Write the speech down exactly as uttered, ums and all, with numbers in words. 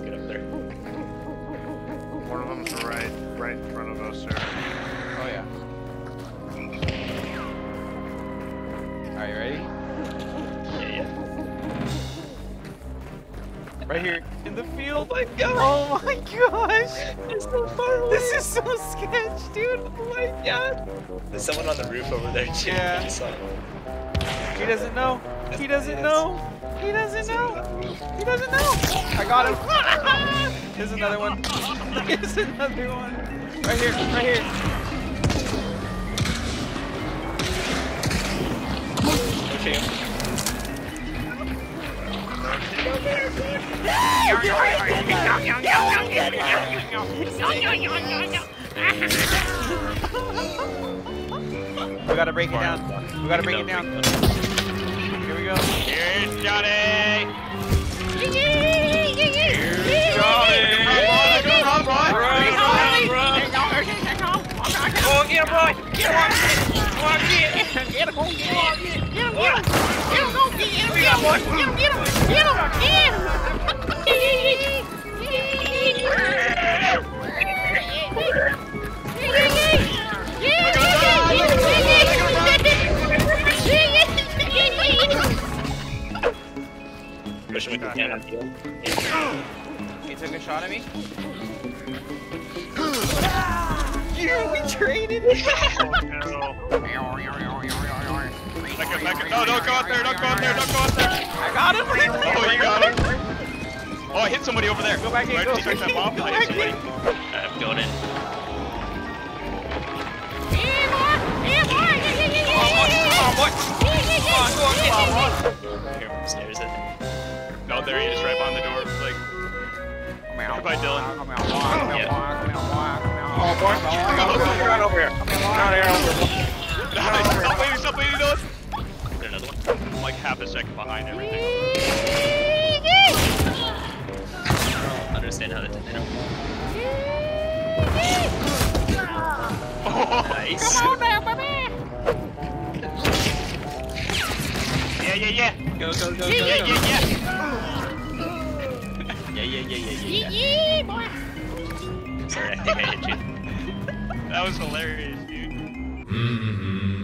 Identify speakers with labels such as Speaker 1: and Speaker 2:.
Speaker 1: get up there.
Speaker 2: One of them's right, right in front of us, sir.
Speaker 3: Oh yeah. Are you ready?
Speaker 1: Yeah, yeah.
Speaker 3: Right here in the field. Oh my god! Oh my gosh!
Speaker 1: It's so far away.
Speaker 3: This is so sketch, dude! Oh my god!
Speaker 1: There's someone on the roof over there too.
Speaker 3: Yeah.
Speaker 1: I saw him.
Speaker 3: He doesn't know. He doesn't know. He doesn't know. He doesn't know. I got him. Here's another one. Here's another one. Right here. Right here.
Speaker 1: Okay.
Speaker 3: We gotta break it down. We gotta break it down. Here we go.
Speaker 2: Here's Johnny!
Speaker 3: Here's Johnny!
Speaker 2: Come on, boy!
Speaker 1: Oh, get him, boy! Get him!
Speaker 3: Come on, get it! Get him! Get him! Get him! Get him! Get him! Get him! Get him! Get him! Get him! Get him!
Speaker 1: Push him with the can on field.
Speaker 3: He took a shot at me. Yeah, we traded.
Speaker 2: Oh, no. Back up, back up. No, don't go out there, don't go out there, don't go out there.
Speaker 3: I got him.
Speaker 2: Oh, you got him. Oh, I hit somebody over there.
Speaker 3: Go back in.
Speaker 2: Right,
Speaker 3: Go
Speaker 2: take that
Speaker 3: back
Speaker 2: bomb.
Speaker 3: in. Go
Speaker 2: I
Speaker 3: back
Speaker 2: hit somebody.
Speaker 3: in.
Speaker 1: I'm going in. Here, upstairs, I think.
Speaker 2: No, there he is, right behind the door. Like, goodbye, Dylan.
Speaker 3: Oh, boy.
Speaker 2: Run over here. Run here. Stop waiting, stop waiting, Dylan.
Speaker 1: Is there another one?
Speaker 2: I'm like half a second behind everything.
Speaker 1: I don't understand how that did that. Nice.
Speaker 3: Come on now, baby.
Speaker 2: Yeah, yeah, yeah.
Speaker 1: Go, go, go, go,
Speaker 2: Yeah, yeah,
Speaker 1: go.
Speaker 2: yeah, yeah.
Speaker 1: Yeah, yeah, yeah, yeah, yeah.
Speaker 3: Yee boy.
Speaker 1: Sorry, I think I hit you.
Speaker 2: That was hilarious, dude.